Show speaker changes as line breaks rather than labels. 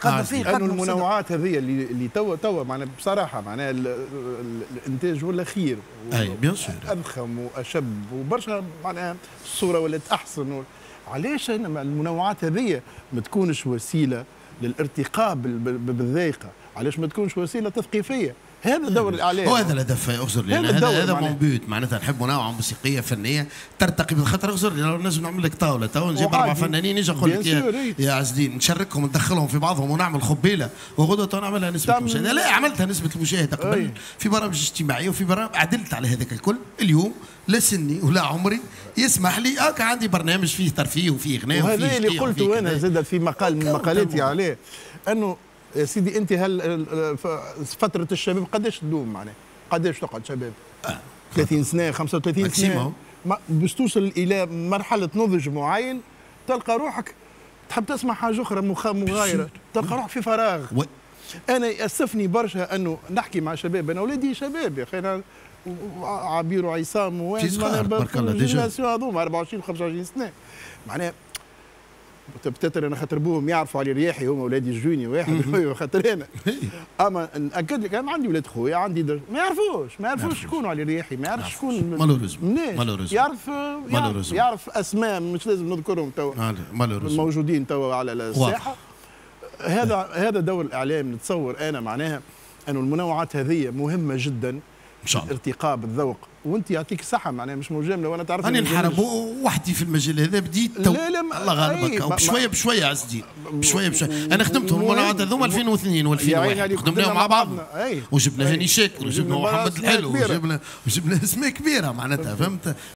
تقدم فيه
لانه المنوعات هذه اللي توا معناها بصراحه معناها الانتاج ولا خير.
اي بيان سور.
اضخم واشب وبرشا معناها الصوره ولات احسن. علاش المنوعات هذه ما تكونش وسيله للارتقاء بالذائقه؟ علاش ما تكونش وسيله تثقيفيه؟ هذا دور الاعلام.
هو هذا الهدف اغزر لي، هذا منبوت معناتها نحب منوعه موسيقيه فنيه ترتقي بالخاطر. اغزر لي لو نجم نعمل لك طاوله تو نجيب 4 فنانين نجي نقول لك يا عز الدين نشاركهم ندخلهم في بعضهم ونعمل خبيله وغدوه تو نعملها نسبه المشاهده. لا عملتها نسبه المشاهده قبل في برامج اجتماعيه وفي برامج عدلت على هذاك الكل. اليوم لا سني ولا عمري يسمح لي عندي برنامج فيه ترفيه وفيه غناء وفيه
وهذا اللي قلته انا زاد في مقال من مقالاتي عليه انه يا سيدي انت فتره الشباب قداش تدوم معناها؟ قداش تقعد شباب؟ 30 سنه 35 سنه باش توصل الى مرحله نضج معين تلقى روحك تحب تسمع حاجه اخرى مغايره، تلقى روحك في فراغ. انا يأسفني برشا انه نحكي مع شباب، انا اولادي شباب يا اخي، انا عبير وعصام
وبارك الله ديجا
هذوما 24 25 سنه معناها بتتر انا خاطر بوهم يعرفوا علي رياحي، هما اولادي الجوني واحد خاطر انا اما ناكد لك انا عندي ولاد خويا عندي ما يعرفوش شكون علي رياحي، ما يعرفش شكون
مالوريزم
يعرف اسماء مش لازم نذكرهم تو موجودين تو على الساحه. هذا دور الاعلام. نتصور انا معناها انه المنوعات هذه مهمه جدا
ان شاء الله
الارتقاء بالذوق. وانت يعطيك الصحه معناها مش مجامله، وانا تعرف
اني نحارب وحدي في المجال هذا بديت
لا
الله غالبك بشويه بشويه عز الدين بشويه انا خدمتهم المنوعات هذوما 2002 و2001 خدمناهم مع بعضنا وجبنا هاني شاكر وجبنا محمد الحلو وجبنا اسماء كبيره معناتها فهمت.